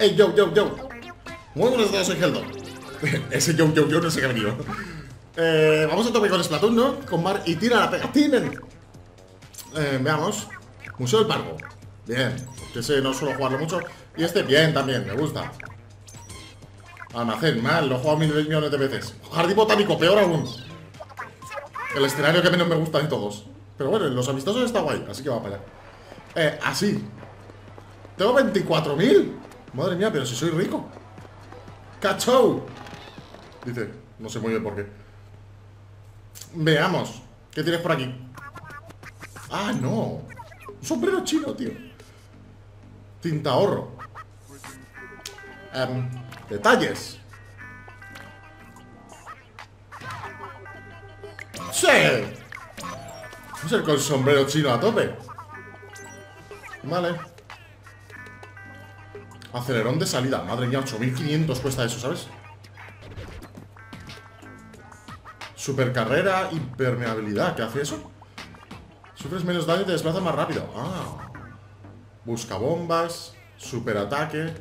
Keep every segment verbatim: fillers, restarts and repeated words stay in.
¡Ey, yo, yo, yo! Muy buenos días, soy Heldo. Ese yo, yo, yo no sé qué ha venido. Eh, vamos a tope con Splatoon, ¿no? Con Mar y tira la pegatina. Eh, veamos. Museo del Pargo. Bien, que ese no suelo jugarlo mucho. Y este bien también, me gusta. Almacén, mal, lo he jugado mil millones de veces. Jardín botánico, peor aún. El escenario que menos me gusta de todos. Pero bueno, los amistosos está guay, así que va para allá. Eh, así. Tengo veinticuatro mil. Madre mía, pero si soy rico. ¡Cachou! Dice, no sé muy bien por qué. Veamos. ¿Qué tienes por aquí? Ah, no. Un sombrero chino, tío. Tinta ahorro. Um, detalles. ¡Sí! Vamos a ir con sombrero chino a tope. Vale. Acelerón de salida. Madre mía, ocho mil quinientos cuesta eso, ¿sabes? Supercarrera, impermeabilidad. ¿Qué hace eso? Sufres menos daño y te desplazas más rápido. Ah. Buscabombas. Superataque.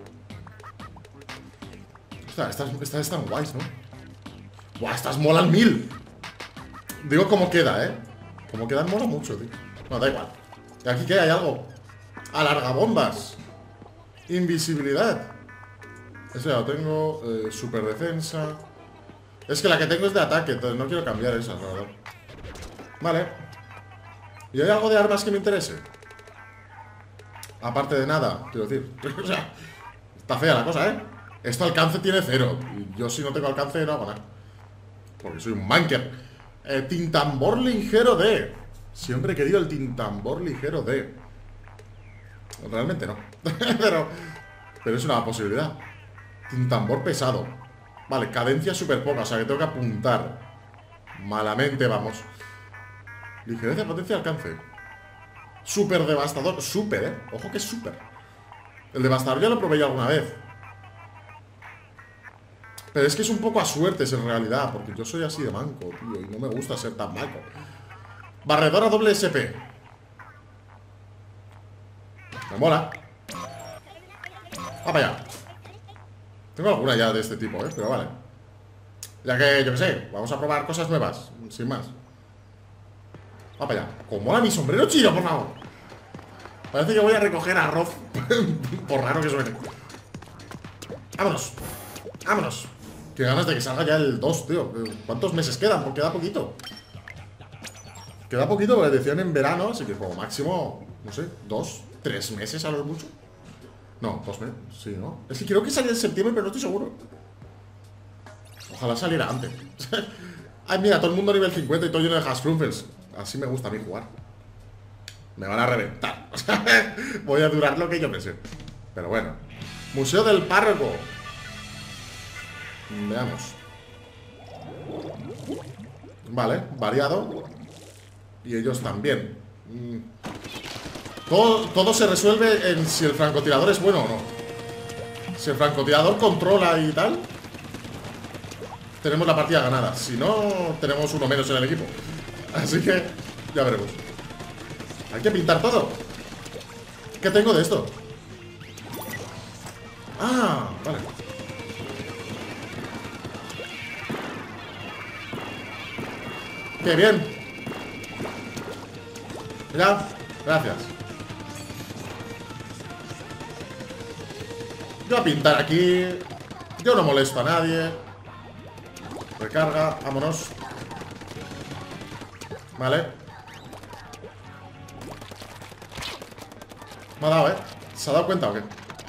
Ostras, estas, estas están guays, ¿no? Buah, estas molan mil. Digo cómo queda, ¿eh? Como quedan mola mucho, tío. No, da igual. ¿Y aquí qué? ¿Hay algo? Alargabombas. Invisibilidad. Eso ya lo tengo. eh, Super defensa. Es que la que tengo es de ataque, entonces no quiero cambiar esa, la verdad. Vale. ¿Y hay algo de armas que me interese? Aparte de nada, quiero decir. O sea, está fea la cosa, ¿eh? Esto alcance tiene cero. Y yo si no tengo alcance no hago nada. Porque soy un manker. eh, Tintambor ligero D. Siempre he querido el tintambor ligero D. Realmente no. Pero Pero es una posibilidad. Tintambor pesado. Vale, cadencia súper poca, o sea que tengo que apuntar. Malamente, vamos. Ligereza, potencia, alcance. Súper devastador. Súper, eh. Ojo que es súper. El devastador ya lo probé yo alguna vez. Pero es que es un poco a suertes en realidad. Porque yo soy así de manco, tío. Y no me gusta ser tan manco. Barredora doble S P. Me mola. Va para allá. Tengo alguna ya de este tipo, ¿eh? Pero vale. Ya que, yo qué sé, vamos a probar cosas nuevas. Sin más. Va para allá. ¿Cómo mola mi sombrero chino, por favor? Parece que voy a recoger arroz. Por raro que suene. Vámonos. Vámonos. Qué ganas de que salga ya el dos, tío. ¿Cuántos meses quedan? Porque queda poquito. Queda poquito, porque decían en verano. Así que como máximo, no sé, dos, tres meses a lo mucho. No, dos meses, sí, ¿no? Es que creo que salía en septiembre, pero no estoy seguro. Ojalá saliera antes. Ay, mira, todo el mundo a nivel cincuenta y todo lleno de Hasfruffles. Así me gusta a mí jugar. Me van a reventar. Voy a durar lo que yo pensé. Pero bueno. Museo del Párroco. Veamos. Vale, variado. Y ellos también. Mm. Todo, todo se resuelve en si el francotirador es bueno o no. Si el francotirador controla y tal, tenemos la partida ganada. Si no, tenemos uno menos en el equipo. Así que ya veremos. Hay que pintar todo. ¿Qué tengo de esto? Ah, vale. ¡Qué bien! Mira, gracias. Yo a pintar aquí. Yo no molesto a nadie. Recarga, vámonos. Vale. Me ha dado, ¿eh? ¿Se ha dado cuenta o qué?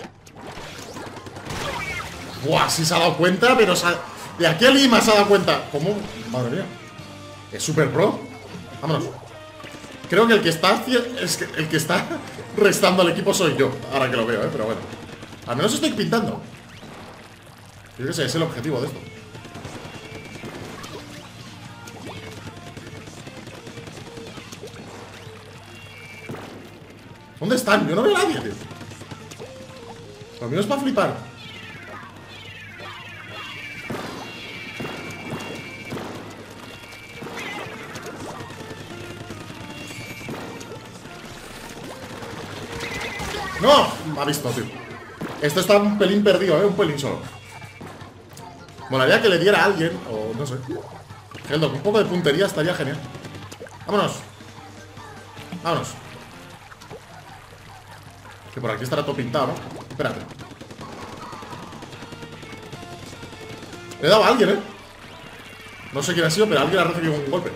Buah, sí se ha dado cuenta, pero se ha... de aquí a Lima se ha dado cuenta. ¿Cómo? Madre mía. Es super pro. Vámonos. Creo que el que está es que el que está restando al equipo soy yo. Ahora que lo veo, ¿eh? Pero bueno. Al menos estoy pintando. Yo qué sé, es el objetivo de esto. ¿Dónde están? Yo no veo a nadie, tío. Lo mío es para flipar. ¡No! Me ha visto, tío. Esto está un pelín perdido, ¿eh? Un pelín solo. Molaría que le diera a alguien, o no sé. Helldog, un poco de puntería estaría genial. Vámonos. Vámonos. Que por aquí estará todo pintado, ¿no? Espérate. Le he dado a alguien, ¿eh? No sé quién ha sido, pero alguien ha recibido un golpe.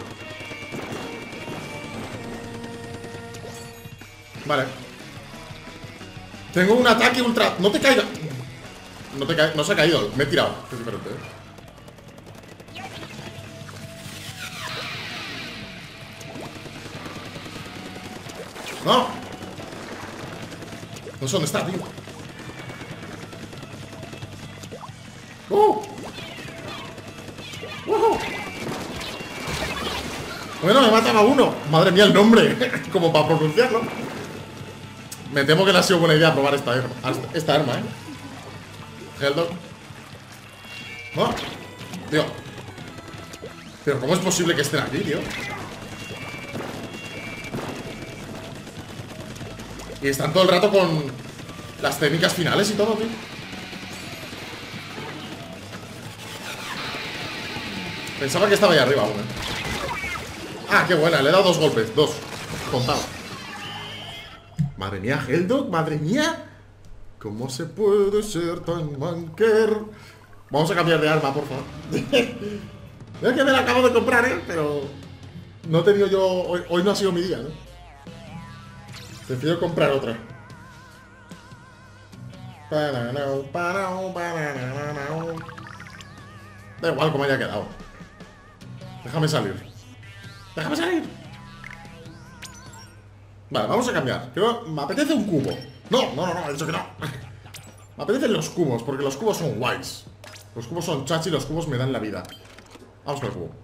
Vale. Tengo un ataque ultra... No te caiga. No te ca... No se ha caído, me he tirado. Es diferente, ¿eh? No. No sé dónde está, tío. ¡Uh! ¡Uh! Bueno, me mataba uno. Madre mía, el nombre. Como para pronunciarlo. Me temo que no ha sido buena idea probar esta arma, esta arma, ¿eh? Helldog. No. Tío. Pero ¿cómo es posible que estén aquí, tío? Y están todo el rato con las técnicas finales y todo, tío. Pensaba que estaba ahí arriba aún, ¿eh? Ah, qué buena, le he dado dos golpes, dos. Contado. Madre mía, Helldog, madre mía. ¿Cómo se puede ser tan manquer? Vamos a cambiar de arma, por favor. Es que me la acabo de comprar, ¿eh? Pero no he tenido yo... Hoy, hoy no ha sido mi día, ¿no? Prefiero comprar otra. Da igual cómo haya quedado. Déjame salir. Déjame salir. Vale, vamos a cambiar. Creo, me apetece un cubo. No, no, no, no, he dicho que no. Me apetecen los cubos, porque los cubos son guays. Los cubos son chachi y los cubos me dan la vida. Vamos con el cubo.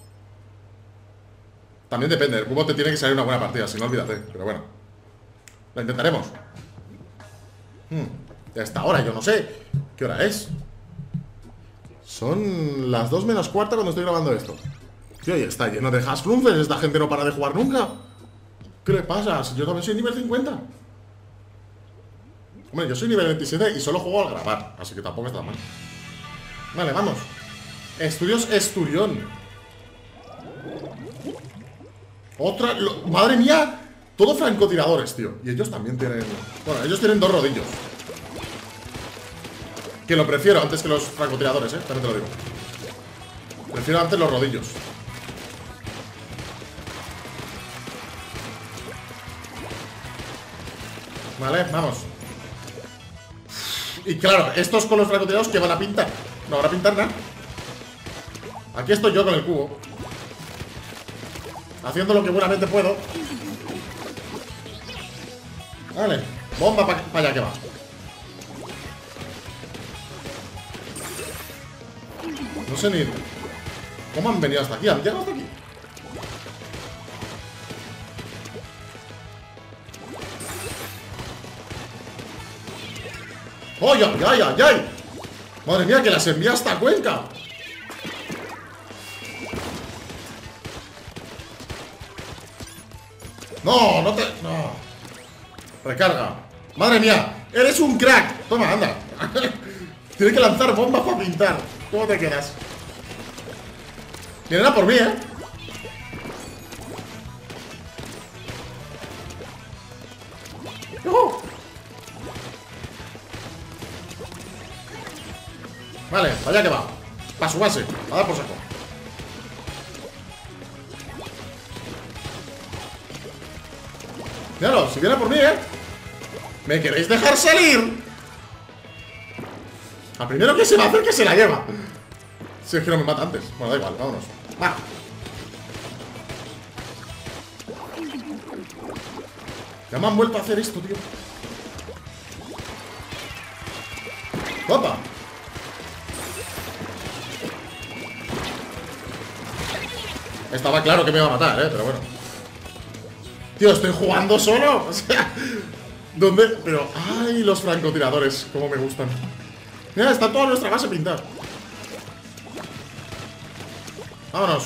También depende, el cubo te tiene que salir una buena partida, si no olvídate, pero bueno. La intentaremos. hmm. Ya está ahora, yo no sé ¿qué hora es? Son las dos menos cuarta cuando estoy grabando esto. Tío, y está lleno de Hasflunfes. Esta gente no para de jugar nunca. ¿Qué le pasa? Si yo también soy nivel cincuenta. Hombre, yo soy nivel veintisiete y solo juego al grabar, así que tampoco está mal. Vale, vamos. Estudios Esturión. Otra... Lo, ¡madre mía! Todos francotiradores, tío. Y ellos también tienen... Bueno, ellos tienen dos rodillos. Que lo prefiero antes que los francotiradores, eh. También te lo digo. Prefiero antes los rodillos. Vale, vamos. Y claro, estos con los francotiradores que van a pintar. No van a pintar nada. Aquí estoy yo con el cubo, haciendo lo que buenamente puedo. Vale, bomba para pa allá que va. No sé ni cómo han venido hasta aquí. ¿Han llegado hasta aquí? ¡Ay, ay, ay, ay, ay! Madre mía, que las envía hasta Cuenca. No, no te... No. Recarga. Madre mía, eres un crack. Toma, anda. Tienes que lanzar bombas para pintar. ¿Cómo te quedas? Vienen a por mí, ¿eh? ¡Uh! Vale, allá que va. Para su base, a dar por saco. Míralo, si viene a por mí, ¿eh? ¿Me queréis dejar salir? Al primero que se va a hacer que se la lleva. Si es que no me mata antes. Bueno, da igual, vámonos. Va. Ya me han vuelto a hacer esto, tío. ¡Opa! Estaba claro que me iba a matar, eh, pero bueno. Tío, estoy jugando solo. O sea, ¿dónde? Pero, ay, los francotiradores, cómo me gustan. Mira, está toda nuestra base pintada. Vámonos.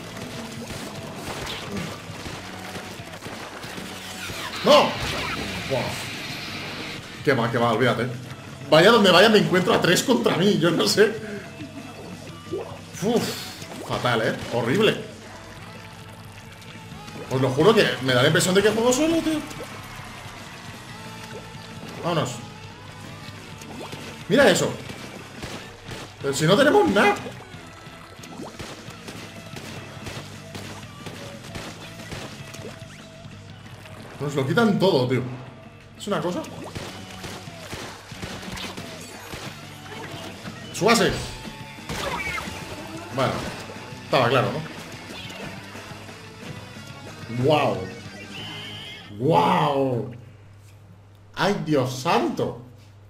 ¡No! Buah. Qué va, qué va, olvídate. Vaya donde vaya me encuentro a tres contra mí, yo no sé. Uf, fatal, ¿eh? Horrible. Os lo juro que me da la impresión de que juego solo, tío. Vámonos. Mira eso. Pero si no tenemos nada. Nos lo quitan todo, tío. Es una cosa. ¡Súbase! Bueno, estaba claro, ¿no? ¡Wow! ¡Wow! ¡Ay, Dios santo!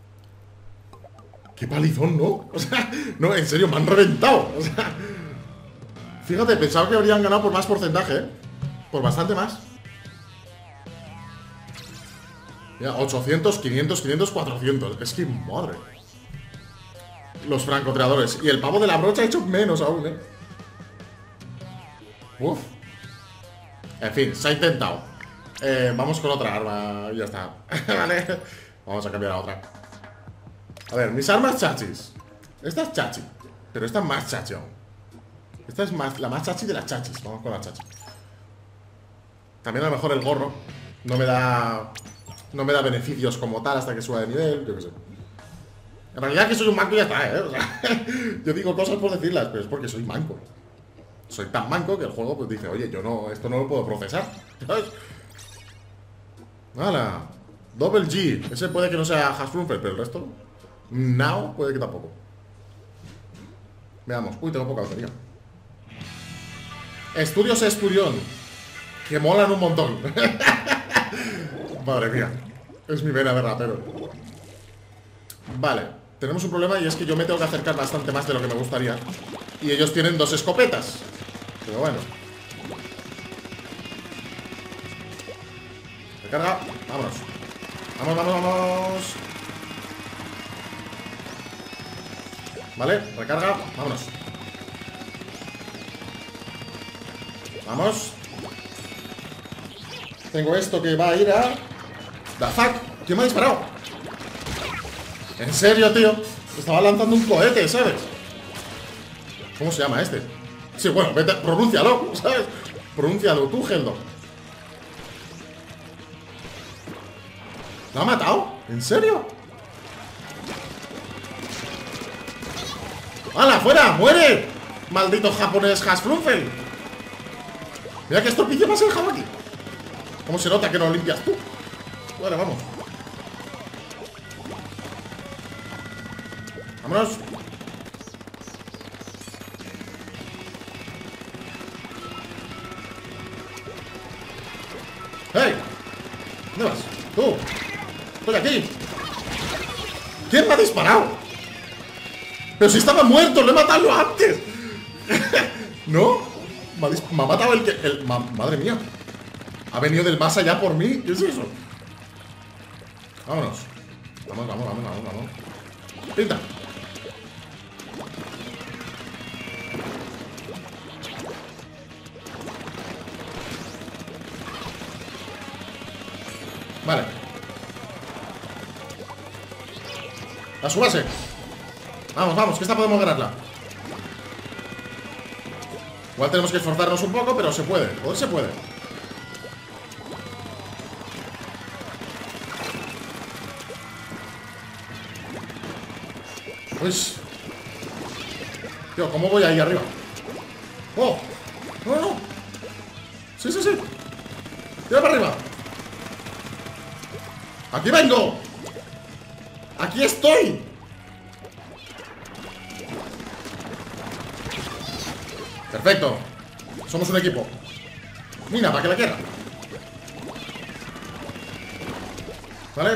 ¡Qué palizón!, ¿no? O sea, no, en serio, me han reventado. O sea, fíjate, pensaba que habrían ganado por más porcentaje, ¿eh? Por bastante más. Mira, ochocientos, quinientos, quinientos, cuatrocientos. Es que, madre. Los francotiradores. Y el pavo de la brocha ha hecho menos aún, ¿eh? Uf. En fin, se ha intentado. eh, Vamos con otra arma y ya está. Vale. Vamos a cambiar a otra. A ver, mis armas chachis. Esta es chachi, pero esta es más chachi aún. Esta es más, la más chachi de las chachis. Vamos con la chachi. También a lo mejor el gorro no me da... No me da beneficios como tal hasta que suba de nivel, yo qué sé. En realidad que soy un manco y ya está, ¿eh? O sea, yo digo cosas por decirlas, pero es porque soy manco. Soy tan manco que el juego pues dice, oye, yo no, esto no lo puedo procesar, ¿sabes? ¡Hala! Double G. Ese puede que no sea Hasflunfer, pero el resto... Now puede que tampoco. Veamos. Uy, tengo poca batería. Estudios Esturión. Que molan un montón. Madre mía. Es mi vena de rapero. Vale. Tenemos un problema y es que yo me tengo que acercar bastante más de lo que me gustaría. Y ellos tienen dos escopetas. Pero bueno. Recarga. Vámonos. Vamos, vamos, vamos. Vale, recarga. Vámonos. Vamos. Tengo esto que va a ir a... ¡The fuck! ¿Quién me ha disparado? ¿En serio, tío? Estaba lanzando un cohete, ¿sabes? ¿Cómo se llama este? Sí, bueno, vete, pronúncialo, ¿sabes? Pronúncialo tú, Geldo. ¿Lo ha matado? ¿En serio? ¡Hala, fuera! ¡Muere! ¡Maldito japonés Hasflunfer! Mira que estorpicio más el jabón aquí. ¿Cómo se nota que no lo limpias tú? Bueno, vamos. Vámonos. ¡Hey! ¿Dónde vas? ¡Tú! ¡Estoy aquí! ¿Quién me ha disparado? ¡Pero si estaba muerto! ¡Lo he matado antes! ¿No? Me ha, me ha matado el que... El, ma, madre mía. Ha venido del más allá por mí. ¿Qué es eso? Vámonos. Vamos, vamos, vamos, vamos, vamos. Pinta. Vale. A su base. Vamos, vamos, que esta podemos ganarla. Igual tenemos que esforzarnos un poco, pero se puede. Poder se puede. Pues... Tío, ¿cómo voy ahí arriba? ¡Oh! ¡No, no! ¡Sí, sí, sí! ¡Tira para arriba! ¡Aquí vengo! ¡Aquí estoy! Perfecto. Somos un equipo. Mira, para que la quiera. ¿Vale?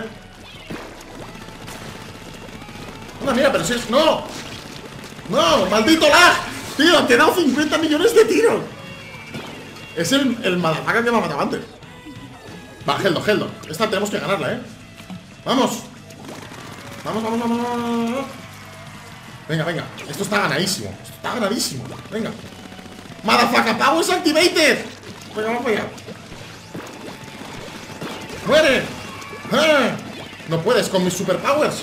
Anda, mira, pero si es... ¡No! ¡No! ¡Maldito lag! Tío, te he dado cincuenta millones de tiros. Es el, el madafaca que me ha matado antes. Va, Geldo, Geldo. Esta tenemos que ganarla, ¿eh? ¡Vamos! ¡Vamos, vamos, vamos, vamos! Venga, venga. Esto está ganadísimo. Esto está ganadísimo. Venga. ¡Madafaca Powers activated! Venga, vamos para allá. ¡Muere! ¡Ah! No puedes con mis superpowers.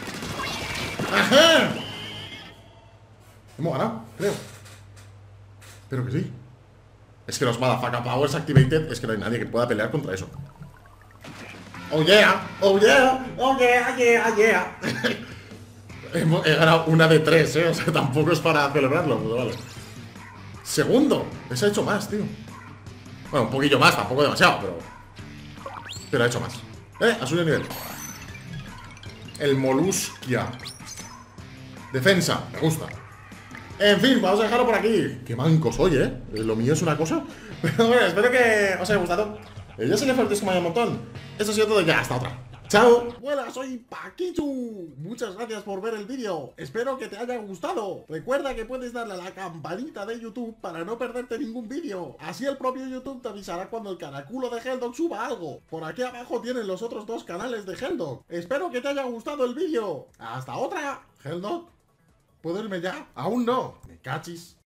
¡Ajá! Hemos ganado, creo. Espero que sí. Es que los Motherfucker Powers Activated. Es que no hay nadie que pueda pelear contra eso. Oh yeah, oh yeah, oh yeah, yeah, yeah. He ganado una de tres, eh. O sea, tampoco es para celebrarlo, pero vale. Segundo, ese ha hecho más, tío. Bueno, un poquillo más, tampoco demasiado, pero Pero ha hecho más. Eh, ha subido de nivel. El Moluskia. Defensa, me gusta. En fin, vamos a dejarlo por aquí. Qué manco soy, ¿eh? Lo mío es una cosa. Pero bueno, espero que os haya gustado. Eh, ya sé que faltéis como hay un montón. Eso ha sido todo ya, hasta otra. ¡Chao! Hola, soy Paquichu. Muchas gracias por ver el vídeo. Espero que te haya gustado. Recuerda que puedes darle a la campanita de YouTube para no perderte ningún vídeo. Así el propio YouTube te avisará cuando el caraculo de Helldog suba algo. Por aquí abajo tienen los otros dos canales de Helldog. Espero que te haya gustado el vídeo. ¡Hasta otra! Helldog, ¿puedo irme ya? Aún no. Me cachis.